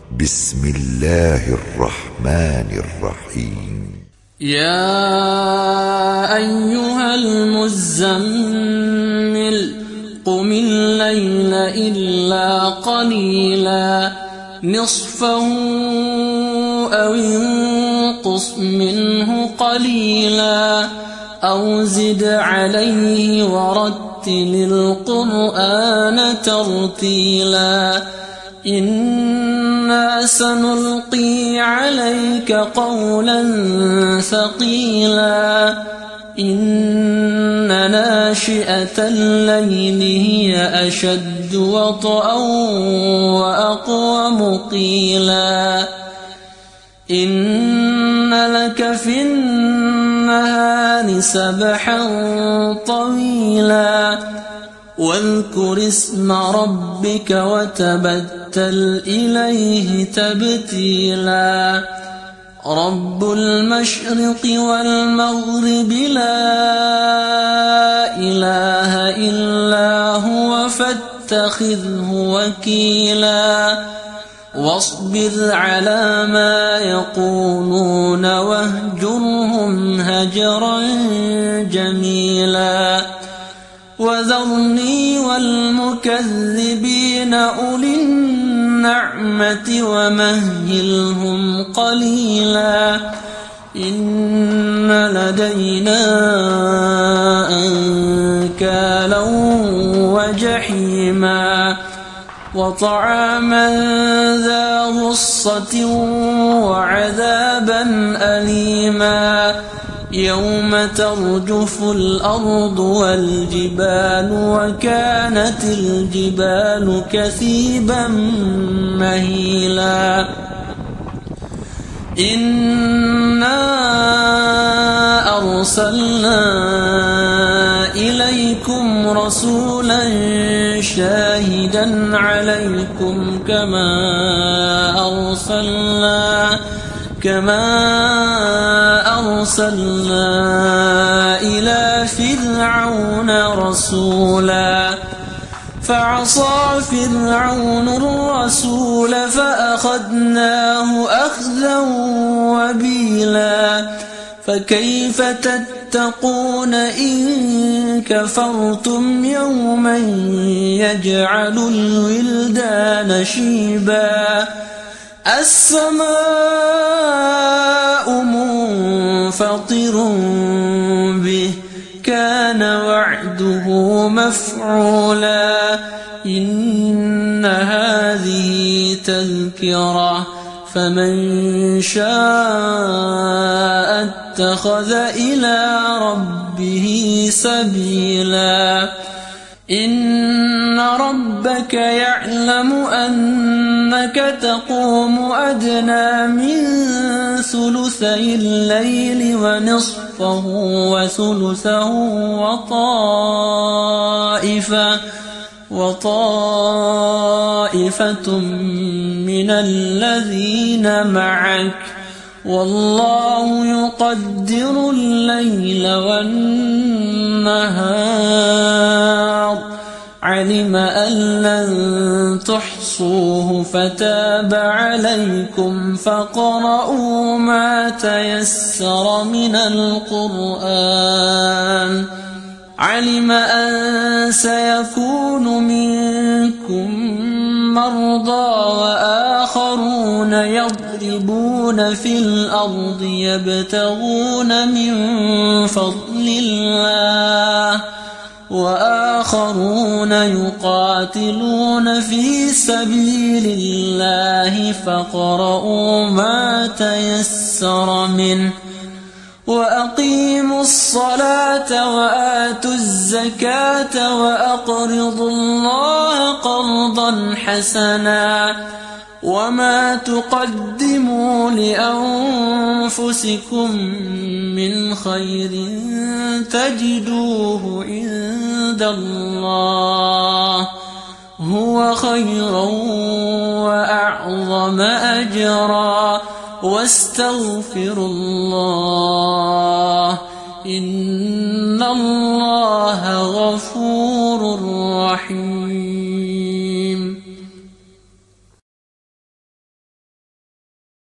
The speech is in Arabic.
بسم الله الرحمن الرحيم. يا أيها المزمل قم الليل إلا قليلا نصفه أو انقص منه قليلا أو زد عليه ورتل القرآن ترتيلا إنا سنلقي عليك قولا ثقيلا إن ناشئة الليل هي أشد وطئا وأقوم قيلا إن لك في النهار سبحا طويلا واذكر اسم ربك وتبتل إليه تبتيلا رب المشرق والمغرب لا إله إلا هو فاتخذه وكيلا واصبر على ما يقولون واهجرهم هجرا جميلا وذرني والمكذبين أولي النعمة ومهلهم قليلا إن لدينا أنكالا وجحيما وطعاما ذا غصة وعذابا أليما يوم ترجف الأرض والجبال وكانت الجبال كثيبا مهيلا إنا أرسلنا إليكم رسولا شاهدا عليكم كما أرسلنا إلى فرعون رسولا فعصى فرعون الرسول فأخذناه أخذا وبيلا فكيف تتقون إن كفرتم يوما يجعل الولدان شيبا السماء منفطر به كان وعده مفعولا إن هذه تذكرة فمن شاء اتخذ إلى ربه سبيلا إن ربك يعلم أنك تقوم أدنى من ثلثي الليل ونصفه وثلثه وطائفة من الذين معك والله يقدر الليل والنهار علم أن لن تحصوه فتاب عليكم فاقرؤوا ما تيسر من القرآن علم أن سيكون منكم مرضى وآخرون يضربون في الأرض يبتغون من فضل الله وآخرون يقاتلون في سبيل الله فاقرؤوا ما تيسر منه وأقيموا الصلاة وآتوا الزكاة وأقرضوا الله قرضا حسنا وما تقدموا لأنفسكم من خير تجدوه عند الله هو خيرا وأعظم أجرا واستغفروا الله إن الله غفور رحيم.